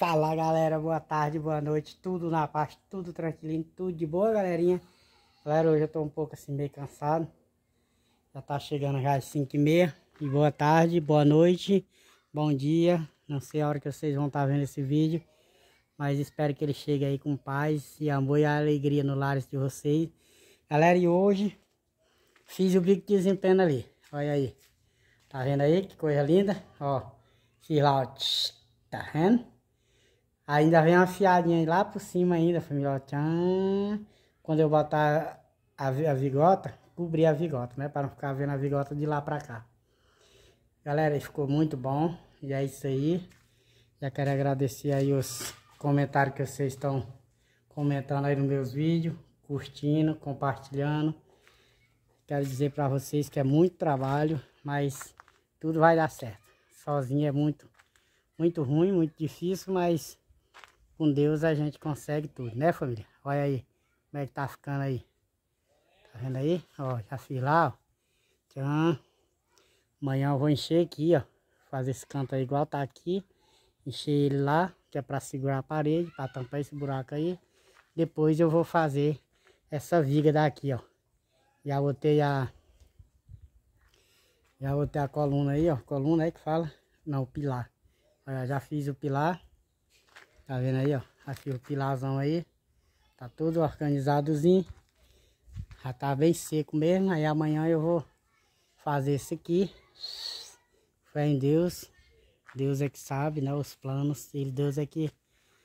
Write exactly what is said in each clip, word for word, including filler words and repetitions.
Fala galera, boa tarde, boa noite, tudo na paz, tudo tranquilinho, tudo de boa galerinha. Galera, hoje eu tô um pouco assim meio cansado. Já tá chegando já às cinco e meia. E boa tarde, boa noite, bom dia. Não sei a hora que vocês vão estar vendo esse vídeo, mas espero que ele chegue aí com paz e amor e alegria no lares de vocês. Galera, e hoje fiz o bico de desempenho ali, olha aí. Tá vendo aí que coisa linda? Ó, fiz lá, ó, tch, tá vendo? Ainda vem uma fiadinha lá por cima ainda, família. Tchan. Quando eu botar a, a vigota, cobrir a vigota, né? Para não ficar vendo a vigota de lá pra cá. Galera, ficou muito bom. E é isso aí. Já quero agradecer aí os comentários que vocês estão comentando aí nos meus vídeos. Curtindo, compartilhando. Quero dizer pra vocês que é muito trabalho, mas tudo vai dar certo. Sozinho é muito, muito ruim, muito difícil, mas... com Deus a gente consegue tudo, né família? Olha aí, como é que tá ficando aí. Tá vendo aí? Ó, já fiz lá, ó. Tchan. Amanhã eu vou encher aqui, ó. Fazer esse canto aí igual tá aqui. Encher ele lá, que é pra segurar a parede, pra tampar esse buraco aí. Depois eu vou fazer essa viga daqui, ó. Já botei a... Já botei a coluna aí, ó. Coluna aí que fala. Não, o pilar. Olha, já fiz o pilar. Tá vendo aí, ó? Aqui o pilarzão aí. Tá tudo organizadozinho. Já tá bem seco mesmo. Aí amanhã eu vou fazer esse aqui. Fé em Deus. Deus é que sabe, né? Os planos. Ele, Deus é que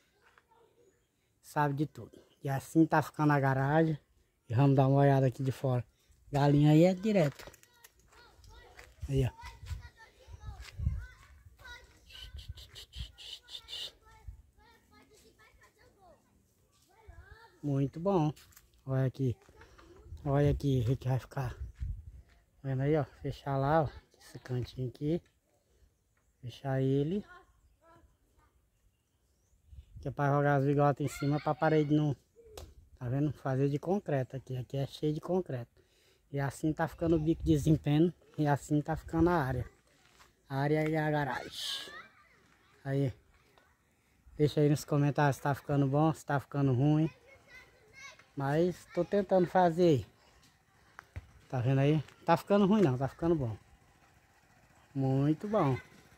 sabe de tudo. E assim tá ficando a garagem. E vamos dar uma olhada aqui de fora. Galinha aí é direto. Aí, ó. Muito bom. Olha aqui. Olha aqui o que vai ficar. Vendo aí, ó. Fechar lá, ó. Esse cantinho aqui. Fechar ele. Que é para jogar as bigotas em cima para a parede não... Tá vendo? Fazer de concreto aqui. Aqui é cheio de concreto. E assim tá ficando o bico de desempenho. E assim tá ficando a área. A área e a garagem. Aí. Deixa aí nos comentários se tá ficando bom, se tá ficando ruim. Mas tô tentando fazer aí. Tá vendo aí? Tá ficando ruim não, tá ficando bom. Muito bom.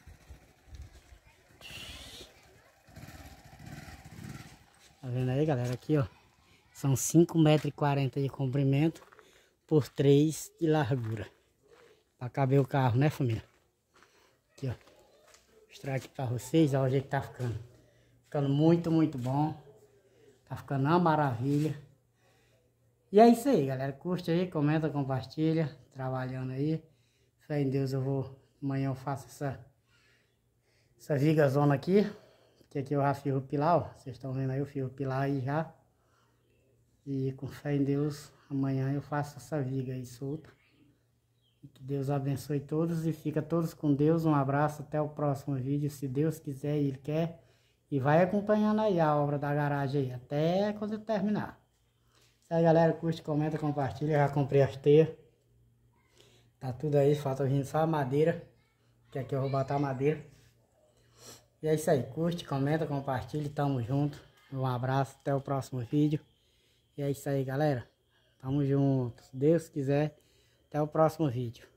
Tá vendo aí, galera? Aqui, ó. São cinco metros e quarenta de comprimento por três de largura. Pra caber o carro, né, família? Aqui, ó. Vou mostrar aqui pra vocês, ó, o jeito que tá ficando. Ficando muito, muito bom. Tá ficando uma maravilha. E é isso aí, galera. Curte aí, comenta, compartilha. Trabalhando aí. Fé em Deus, eu vou... Amanhã eu faço essa... Essa viga zona aqui. Que aqui eu já fiz o pilar, ó. Vocês estão vendo aí, eu fiz o pilar aí já. E com fé em Deus, amanhã eu faço essa viga aí solta. E que Deus abençoe todos e fica todos com Deus. Um abraço, até o próximo vídeo. Se Deus quiser e Ele quer. E vai acompanhando aí a obra da garagem aí, até quando eu terminar. Isso aí, galera, curte, comenta, compartilha. Já comprei as teias. Tá tudo aí, falta vindo só a madeira. Que aqui eu vou botar a madeira. E é isso aí, curte, comenta, compartilha. Tamo junto. Um abraço, até o próximo vídeo. E é isso aí, galera. Tamo junto. Se Deus quiser, até o próximo vídeo.